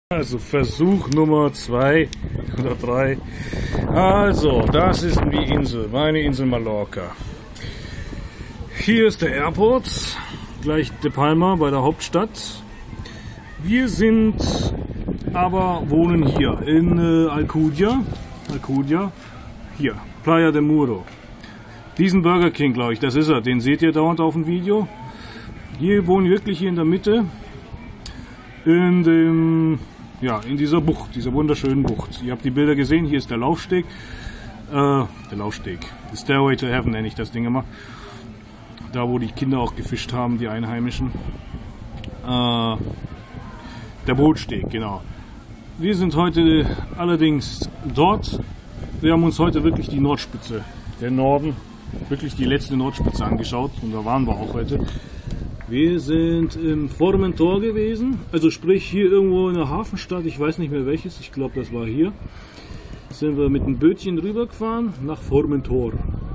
Also Versuch Nummer 2 oder 3. Also, das ist die Insel, meine Insel Mallorca. Hier ist der Airport, gleich De Palma bei der Hauptstadt. Wir sind aber wohnen hier in Alcudia, hier, Playa de Muro. Diesen Burger King, glaube ich, das ist er, den seht ihr dauernd auf dem Video. Hier wohnen wirklich hier in der Mitte, in dieser Bucht, dieser wunderschönen Bucht. Ihr habt die Bilder gesehen, hier ist der Laufsteg, the Stairway to Heaven nenne ich das Ding immer. Da, wo die Kinder auch gefischt haben, die Einheimischen. Der Bootsteg, genau. Wir sind heute allerdings dort. Wir haben uns heute wirklich die Nordspitze, der Norden, wirklich die letzte Nordspitze angeschaut. Und da waren wir auch heute. Wir sind im Formentor gewesen, also sprich hier irgendwo in der Hafenstadt, ich weiß nicht mehr welches, ich glaube das war hier. Sind wir mit einem Bötchen rübergefahren nach Formentor.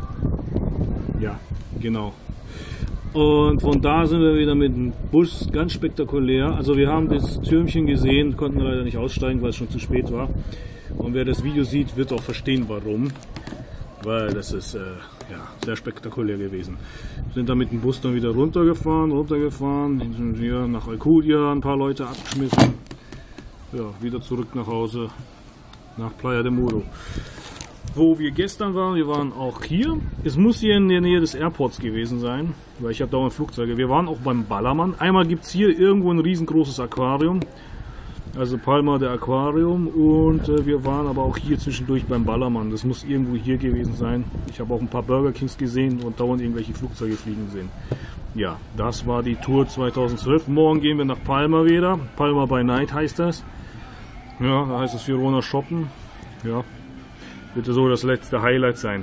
Ja, genau. Und von da sind wir wieder mit dem Bus, ganz spektakulär. Also wir haben das Türmchen gesehen, konnten leider nicht aussteigen, weil es schon zu spät war. Und wer das Video sieht, wird auch verstehen warum. Weil das ist sehr spektakulär gewesen. Wir sind dann mit dem Bus dann wieder runtergefahren, sind hier nach Alcudia, ein paar Leute abgeschmissen. Ja, wieder zurück nach Hause, nach Playa de Muro. Wo wir gestern waren, wir waren auch hier. Es muss hier in der Nähe des Airports gewesen sein, weil ich habe dauernd Flugzeuge. Wir waren auch beim Ballermann. Einmal gibt es hier irgendwo ein riesengroßes Aquarium. Also Palma de Aquarium, und wir waren aber auch hier zwischendurch beim Ballermann. Das muss irgendwo hier gewesen sein. Ich habe auch ein paar Burger Kings gesehen und dauernd irgendwelche Flugzeuge fliegen sehen. Ja, das war die Tour 2012. Morgen gehen wir nach Palma wieder. Palma by Night heißt das. Ja, da heißt es Girona shoppen. Ja, wird so das letzte Highlight sein.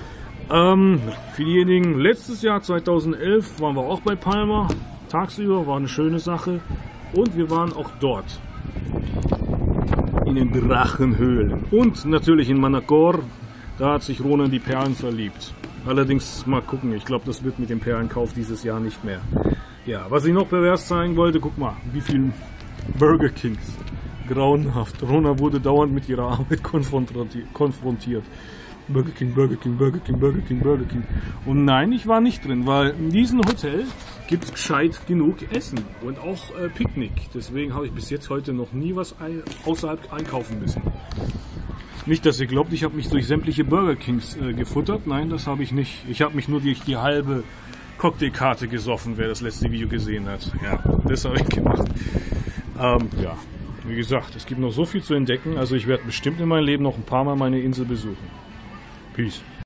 Für diejenigen, letztes Jahr 2011 waren wir auch bei Palma. Tagsüber war eine schöne Sache. Und wir waren auch dort. In den Drachenhöhlen. Und natürlich in Manacor. Da hat sich Ronan in die Perlen verliebt. Allerdings mal gucken, ich glaube, das wird mit dem Perlenkauf dieses Jahr nicht mehr. Ja, was ich noch pervers zeigen wollte, guck mal, wie viele Burger Kings. Grauenhaft. Ronan wurde dauernd mit ihrer Arbeit konfrontiert. Burger King, Burger King, Burger King, Burger King, Burger King. Und nein, ich war nicht drin, weil in diesem Hotel gibt es gescheit genug Essen und auch Picknick. Deswegen habe ich bis jetzt heute noch nie was außerhalb einkaufen müssen. Nicht, dass ihr glaubt, ich habe mich durch sämtliche Burger Kings gefuttert. Nein, das habe ich nicht. Ich habe mich nur durch die halbe Cocktailkarte gesoffen, wer das letzte Video gesehen hat. Ja, das habe ich gemacht. Ja, wie gesagt, es gibt noch so viel zu entdecken. Also ich werde bestimmt in meinem Leben noch ein paar Mal meine Insel besuchen. Peace.